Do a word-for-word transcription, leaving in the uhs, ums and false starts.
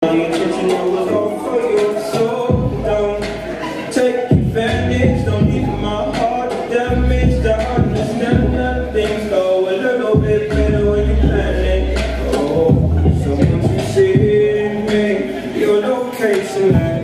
intention was all for you, so don't take advantage. Don't leave my heart damaged. I understand that things go a little bit better when you plan it. Oh, so once you see me, your location.